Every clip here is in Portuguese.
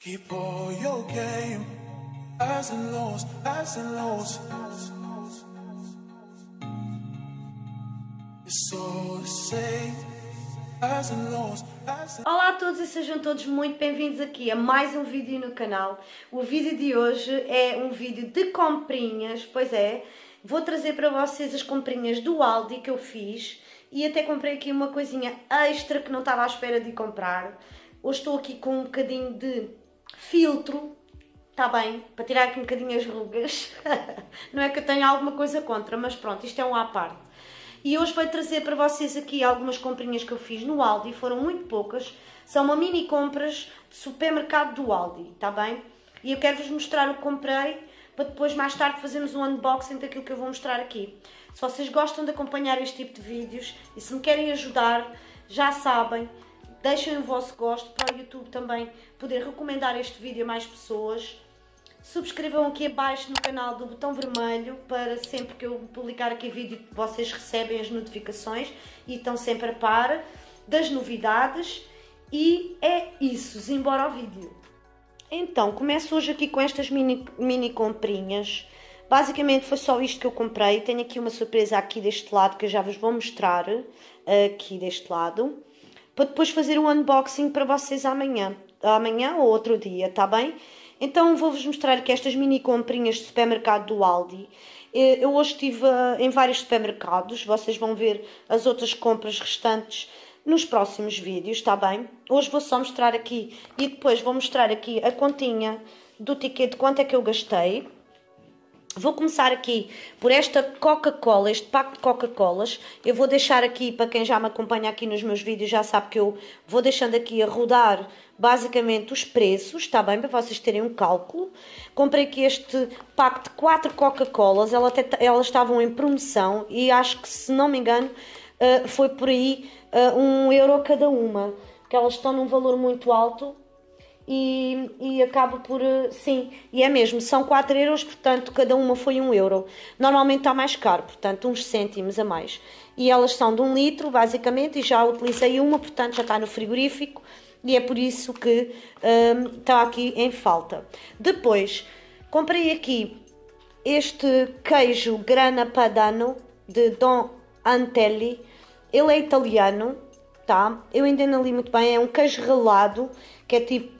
Keep all your game, highs and lows, highs and lows. It's all the same, highs and lows, highs and... Olá a todos e sejam todos muito bem-vindos aqui a mais um vídeo no canal. O vídeo de hoje é um vídeo de comprinhas, pois é, vou trazer para vocês as comprinhas do Aldi que eu fiz e até comprei aqui uma coisinha extra que não estava à espera de comprar. Hoje estou aqui com um bocadinho de filtro, está bem, para tirar aqui um bocadinho as rugas. Não é que eu tenha alguma coisa contra, mas pronto, isto é um à parte. E hoje vou trazer para vocês aqui algumas comprinhas que eu fiz no Aldi, foram muito poucas. São uma mini compras de supermercado do Aldi, está bem? E eu quero-vos mostrar o que comprei, para depois mais tarde fazermos um unboxing daquilo que eu vou mostrar aqui. Se vocês gostam de acompanhar este tipo de vídeos e se me querem ajudar, já sabem, deixem o vosso gosto para o YouTube também poder recomendar este vídeo a mais pessoas. Subscrevam aqui abaixo no canal do botão vermelho para sempre que eu publicar aqui vídeo vocês recebem as notificações e estão sempre a par das novidades. E é isso, embora ao vídeo. Então, começo hoje aqui com estas mini comprinhas. Basicamente foi só isto que eu comprei. Tenho aqui uma surpresa aqui deste lado que eu já vos vou mostrar aqui deste lado, para depois fazer um unboxing para vocês amanhã ou outro dia, tá bem? Então vou-vos mostrar aqui estas mini comprinhas de supermercado do Aldi. Eu hoje estive em vários supermercados, vocês vão ver as outras compras restantes nos próximos vídeos, tá bem? Hoje vou só mostrar aqui e depois vou mostrar aqui a continha do ticket de quanto é que eu gastei. Vou começar aqui por esta Coca-Cola, este pack de Coca-Colas. Eu vou deixar aqui, para quem já me acompanha aqui nos meus vídeos, já sabe que eu vou deixando aqui a rodar basicamente os preços, está bem? Para vocês terem um cálculo. Comprei aqui este pack de 4 Coca-Colas, elas estavam em promoção e acho que, se não me engano, foi por aí 1 euro cada uma, porque elas estão num valor muito alto. E acaba por, sim, e é mesmo, são 4 euros, portanto cada uma foi 1 euro. Normalmente está mais caro, portanto uns cêntimos a mais. E elas são de 1 litro, basicamente, e já utilizei uma, portanto já está no frigorífico. E é por isso que está aqui em falta. Depois, comprei aqui este queijo Grana Padano, de Don Antelli. Ele é italiano. Tá? Eu ainda não li muito bem, é um queijo ralado, que é tipo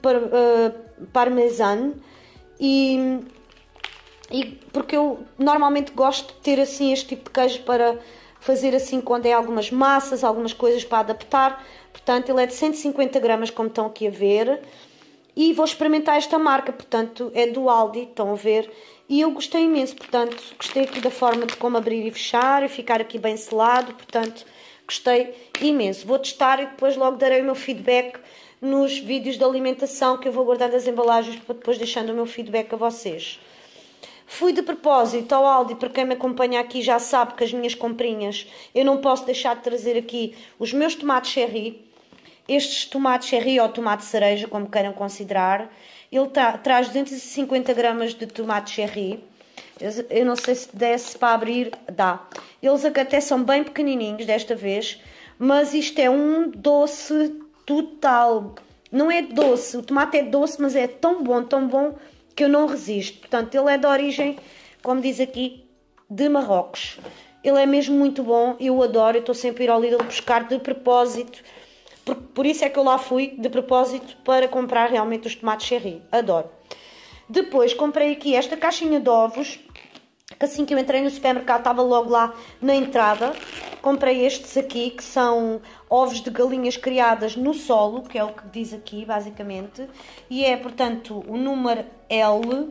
parmesano, e porque eu normalmente gosto de ter assim este tipo de queijo para fazer assim quando é algumas massas, algumas coisas para adaptar. Portanto, ele é de 150 gramas, como estão aqui a ver, e vou experimentar esta marca, portanto, é do Aldi, estão a ver, e eu gostei imenso, portanto, gostei aqui da forma de como abrir e fechar, e ficar aqui bem selado, portanto... Gostei imenso. Vou testar e depois logo darei o meu feedback nos vídeos de alimentação, que eu vou guardar das embalagens para depois deixando o meu feedback a vocês. Fui de propósito ao Aldi, para quem me acompanha aqui já sabe que as minhas comprinhas, eu não posso deixar de trazer aqui os meus tomates cherry. Estes tomates cherry ou tomate cereja, como queiram considerar. Ele traz 250 gramas de tomate cherry. Eu não sei se desse para abrir, dá. Eles até são bem pequenininhos desta vez, mas isto é um doce total. Não é doce, o tomate é doce, mas é tão bom que eu não resisto. Portanto, ele é de origem, como diz aqui, de Marrocos. Ele é mesmo muito bom, eu adoro, eu estou sempre a ir ao Lidl buscar de propósito. Por isso é que eu lá fui, de propósito, para comprar realmente os tomates cherry. Adoro. Depois comprei aqui esta caixinha de ovos, que assim que eu entrei no supermercado estava logo lá na entrada. Comprei estes aqui, que são ovos de galinhas criadas no solo, que é o que diz aqui, basicamente. E é, portanto, o número L,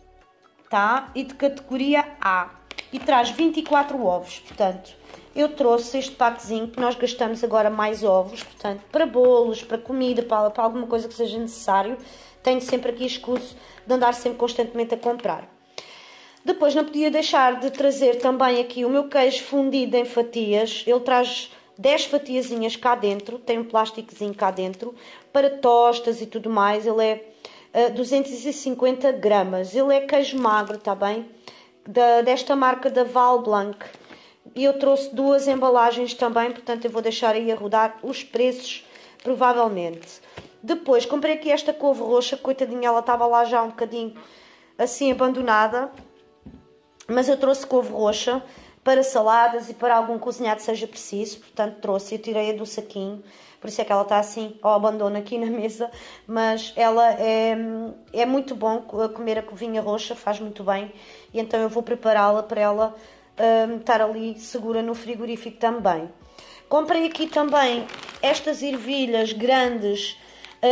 tá? E de categoria A. E traz 24 ovos, portanto, eu trouxe este packzinho, que nós gastamos agora mais ovos, portanto, para bolos, para comida, para alguma coisa que seja necessário. Tenho sempre aqui escuso de andar sempre constantemente a comprar. Depois não podia deixar de trazer também aqui o meu queijo fundido em fatias. Ele traz 10 fatiazinhas cá dentro, tem um plásticozinho cá dentro, para tostas e tudo mais. Ele é 250 gramas. Ele é queijo magro, tá bem? Desta marca da Val Blanc. E eu trouxe 2 embalagens também, portanto eu vou deixar aí a rodar os preços, provavelmente. Depois comprei aqui esta couve roxa, coitadinha, ela estava lá já um bocadinho assim abandonada. Mas eu trouxe couve roxa para saladas e para algum cozinhado seja preciso. Portanto trouxe, eu tirei-a do saquinho. Por isso é que ela está assim ao abandono aqui na mesa. Mas ela é muito bom comer a couvinha roxa, faz muito bem. E então eu vou prepará-la para ela estar ali segura no frigorífico também. Comprei aqui também estas ervilhas grandes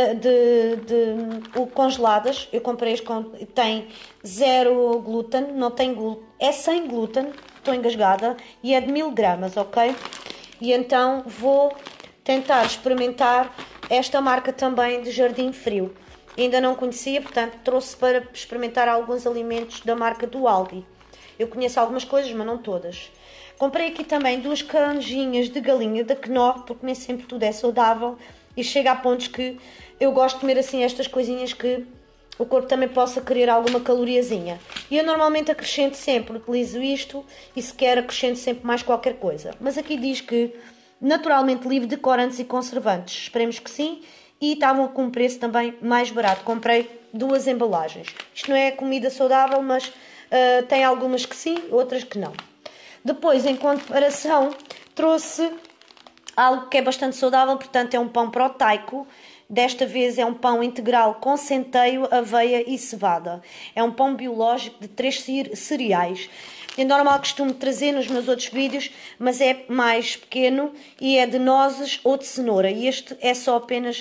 congeladas. Eu comprei as tem zero glúten, não tem glúten, é sem glúten, estou engasgada, e é de 1000 gramas, ok? E então vou tentar experimentar esta marca também de Jardim Frio. Ainda não conhecia, portanto trouxe para experimentar alguns alimentos da marca do Aldi. Eu conheço algumas coisas, mas não todas. Comprei aqui também 2 canjinhas de galinha da Knorr, porque nem sempre tudo é saudável. E chega a pontos que eu gosto de comer assim estas coisinhas que o corpo também possa querer alguma caloriazinha. E eu normalmente acrescento sempre, utilizo isto e se quer acrescento sempre mais qualquer coisa. Mas aqui diz que naturalmente livre de corantes e conservantes. Esperemos que sim. E estavam com um preço também mais barato. Comprei 2 embalagens. Isto não é comida saudável, mas tem algumas que sim, outras que não. Depois, em comparação, trouxe algo que é bastante saudável, portanto é um pão proteico. Desta vez é um pão integral com centeio, aveia e cevada. É um pão biológico de 3 cereais. É normal, costumo trazer nos meus outros vídeos, mas é mais pequeno e é de nozes ou de cenoura. E este é só apenas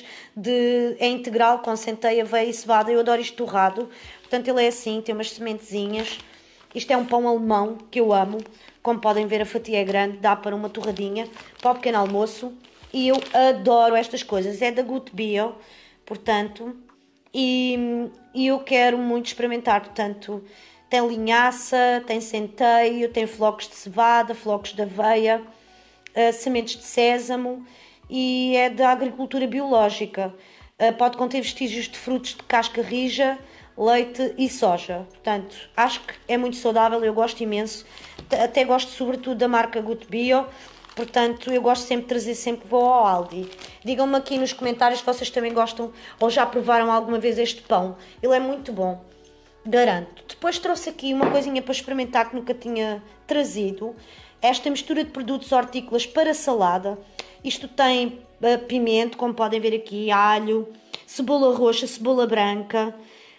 é integral com centeio, aveia e cevada. Eu adoro isto torrado. Portanto ele é assim, tem umas sementezinhas. Isto é um pão alemão que eu amo. Como podem ver, a fatia é grande, dá para uma torradinha, para o pequeno almoço. E eu adoro estas coisas. É da Gut Bio, portanto, e eu quero muito experimentar. Portanto, tem linhaça, tem centeio, tem flocos de cevada, flocos de aveia, sementes de sésamo e é da agricultura biológica. Pode conter vestígios de frutos de casca rija, leite e soja. Portanto, acho que é muito saudável, eu gosto imenso. Até gosto sobretudo da marca Gut Bio. Portanto, eu gosto sempre de trazer sempre que vou ao Aldi. Digam-me aqui nos comentários se vocês também gostam ou já provaram alguma vez este pão. Ele é muito bom, garanto. Depois trouxe aqui uma coisinha para experimentar que nunca tinha trazido. Esta mistura de produtos hortícolas para salada. Isto tem pimento, como podem ver aqui, alho, cebola roxa, cebola branca,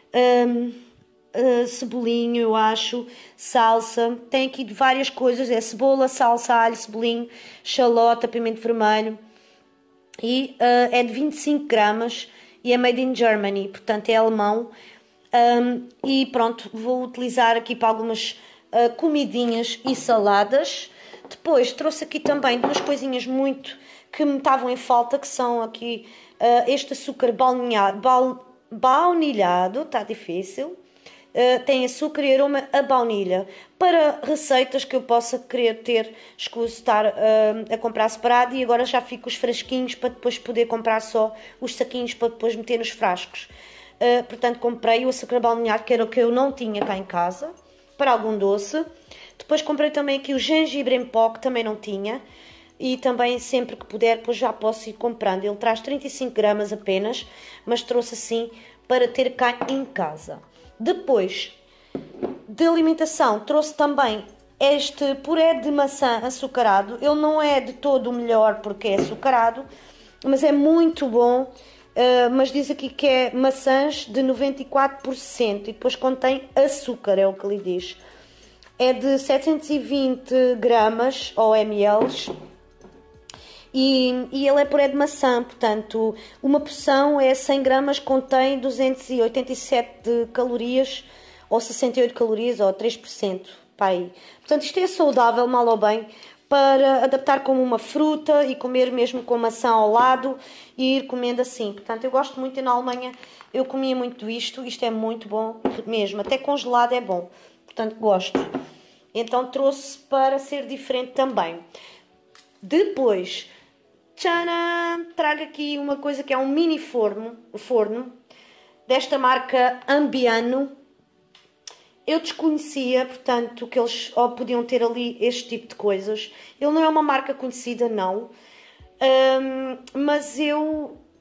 cebolinho, eu acho, salsa. Tem aqui várias coisas, é cebola, salsa, alho, cebolinho, xalota, pimento vermelho. E é de 25 gramas e é made in Germany, portanto é alemão. E pronto, vou utilizar aqui para algumas comidinhas e saladas. Depois trouxe aqui também 2 coisinhas muito que me estavam em falta, que são aqui este açúcar baunilhado, está difícil. Tem açúcar e aroma a baunilha. Para receitas que eu possa querer ter, escuso estar a comprar separado, e agora já fico os frasquinhos para depois poder comprar só os saquinhos para depois meter nos frascos. Portanto, comprei o açúcar baunilhado, que era o que eu não tinha cá em casa, para algum doce. Depois comprei também aqui o gengibre em pó, que também não tinha. E também sempre que puder, depois já posso ir comprando. Ele traz 35 gramas apenas, mas trouxe assim para ter cá em casa. Depois de alimentação, trouxe também este puré de maçã açucarado. Ele não é de todo o melhor porque é açucarado, mas é muito bom. Mas diz aqui que é maçãs de 94% e depois contém açúcar, é o que ele diz. É de 720 gramas ou ml. E ele é puré de maçã, portanto, uma porção é 100 gramas, contém 287 calorias, ou 68 calorias, ou 3%, pá aí. Portanto, isto é saudável, mal ou bem, para adaptar como uma fruta e comer mesmo com maçã ao lado e ir comendo assim. Portanto, eu gosto muito, e na Alemanha eu comia muito isto é muito bom mesmo, até congelado é bom, portanto, gosto. Então, trouxe para ser diferente também. Depois, tcharam, trago aqui uma coisa que é um mini forno desta marca Ambiano. Eu desconhecia, portanto, que eles podiam ter ali este tipo de coisas. Ele não é uma marca conhecida, não. Mas eu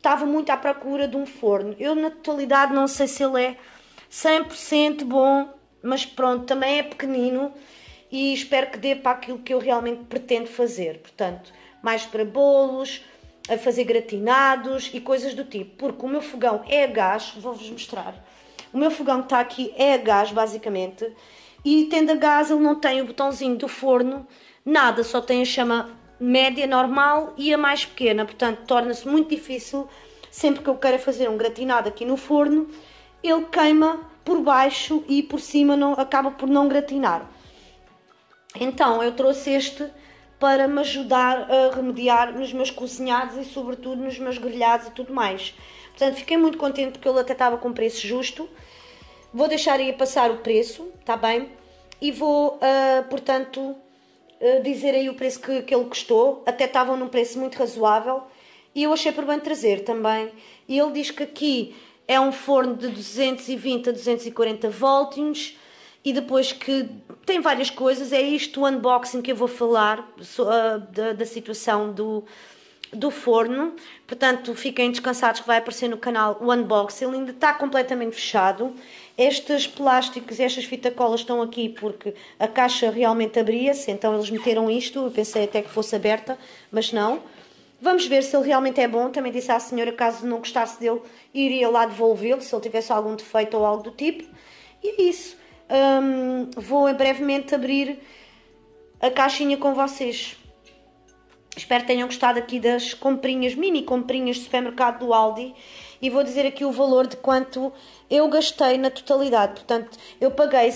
estava muito à procura de um forno. Eu na totalidade não sei se ele é 100% bom, mas pronto, também é pequenino e espero que dê para aquilo que eu realmente pretendo fazer. Portanto, mais para bolos, a fazer gratinados e coisas do tipo. Porque o meu fogão é a gás, vou-vos mostrar. O meu fogão que está aqui é a gás, basicamente. E tendo a gás, ele não tem o botãozinho do forno, nada, só tem a chama média, normal e a mais pequena. Portanto, torna-se muito difícil, sempre que eu queira fazer um gratinado aqui no forno, ele queima por baixo e por cima não, acaba por não gratinar. Então, eu trouxe este para me ajudar a remediar nos meus cozinhados e sobretudo nos meus grelhados e tudo mais. Portanto, fiquei muito contente porque ele até estava com preço justo. Vou deixar aí a passar o preço, está bem? E vou, portanto, dizer aí o preço que ele custou. Até estavam num preço muito razoável. E eu achei por bem trazer também. E ele diz que aqui é um forno de 220 a 240 volts. E depois que tem várias coisas. É isto o unboxing que eu vou falar da situação do forno. Portanto, fiquem descansados que vai aparecer no canal o unboxing. Ele ainda está completamente fechado. Estes plásticos, estas fita-colas estão aqui porque a caixa realmente abria-se, então eles meteram isto. Eu pensei até que fosse aberta, mas não. Vamos ver se ele realmente é bom. Também disse à senhora, caso não gostasse dele, iria lá devolvê-lo, se ele tivesse algum defeito ou algo do tipo. E é isso. Vou brevemente abrir a caixinha com vocês. Espero que tenham gostado aqui das comprinhas, mini comprinhas de supermercado do Aldi. E vou dizer aqui o valor de quanto eu gastei na totalidade. Portanto, eu paguei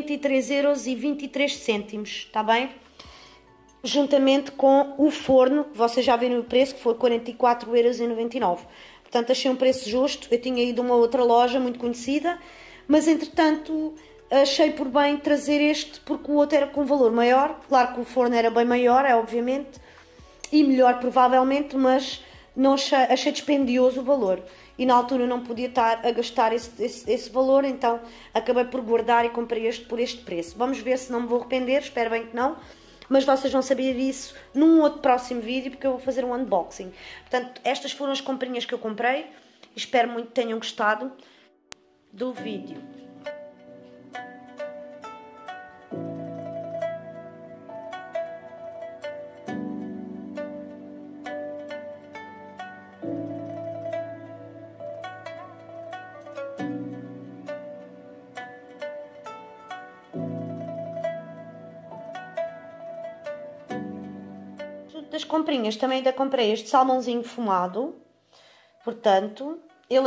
73,23€, está bem? Juntamente com o forno, que vocês já viram o preço, que foi 44,99€. Portanto, achei um preço justo. Eu tinha ido a uma outra loja muito conhecida, mas entretanto achei por bem trazer este porque o outro era com valor maior. Claro que o forno era bem maior, é obviamente, e melhor provavelmente, mas não achei dispendioso o valor. E na altura não podia estar a gastar esse valor, então acabei por guardar e comprei este por este preço. Vamos ver se não me vou arrepender, espero bem que não. Mas vocês vão saber isso num outro próximo vídeo, porque eu vou fazer um unboxing. Portanto, estas foram as comprinhas que eu comprei. Espero muito que tenham gostado do vídeo. Das comprinhas, também ainda comprei este salmãozinho fumado, portanto,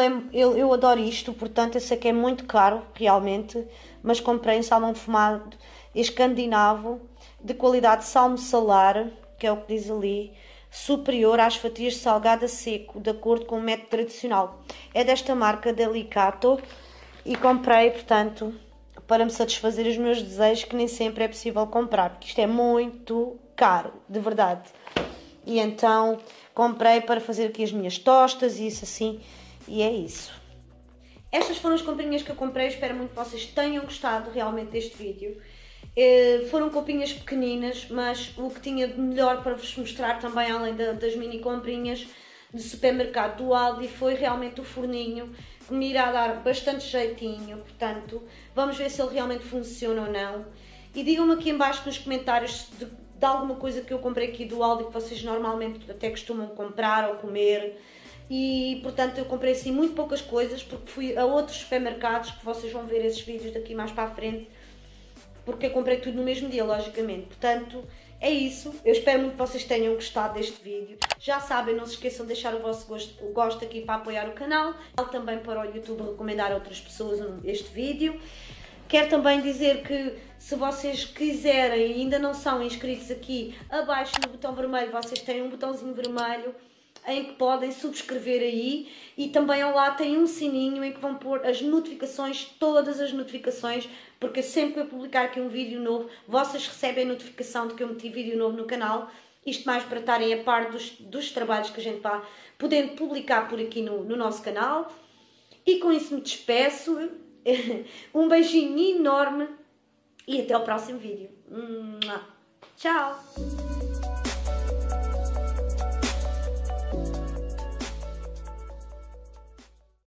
eu adoro isto, portanto, eu sei que é muito caro, realmente, mas comprei um salmão fumado escandinavo, de qualidade salmo salar, que é o que diz ali, superior às fatias de salgado a seco, de acordo com o método tradicional. É desta marca Delicato, e comprei, portanto, para me satisfazer os meus desejos, que nem sempre é possível comprar, porque isto é muito caro, de verdade. E então comprei para fazer aqui as minhas tostas e isso assim, e é isso. Estas foram as comprinhas que eu comprei, espero muito que vocês tenham gostado realmente deste vídeo. Foram comprinhas pequeninas, mas o que tinha de melhor para vos mostrar também, além das mini comprinhas de supermercado do Aldi, foi realmente o forninho, que me irá dar bastante jeitinho, portanto, vamos ver se ele realmente funciona ou não. E digam-me aqui em baixo nos comentários de alguma coisa que eu comprei aqui do Aldi, que vocês normalmente até costumam comprar ou comer. E, portanto, eu comprei assim muito poucas coisas, porque fui a outros supermercados, que vocês vão ver esses vídeos daqui mais para a frente, porque eu comprei tudo no mesmo dia, logicamente. Portanto, é isso. Eu espero muito que vocês tenham gostado deste vídeo. Já sabem, não se esqueçam de deixar o vosso gosto aqui para apoiar o canal. Também para o YouTube recomendar a outras pessoas este vídeo. Quero também dizer que se vocês quiserem e ainda não são inscritos aqui, abaixo no botão vermelho vocês têm um botãozinho vermelho em que podem subscrever aí, e também ao lado tem um sininho em que vão pôr as notificações, todas as notificações, porque sempre que eu publicar aqui um vídeo novo, vocês recebem a notificação de que eu meti vídeo novo no canal. Isto mais para estarem a par dos trabalhos que a gente vai podendo publicar por aqui no nosso canal. E com isso me despeço. Um beijinho enorme e até o próximo vídeo. Tchau!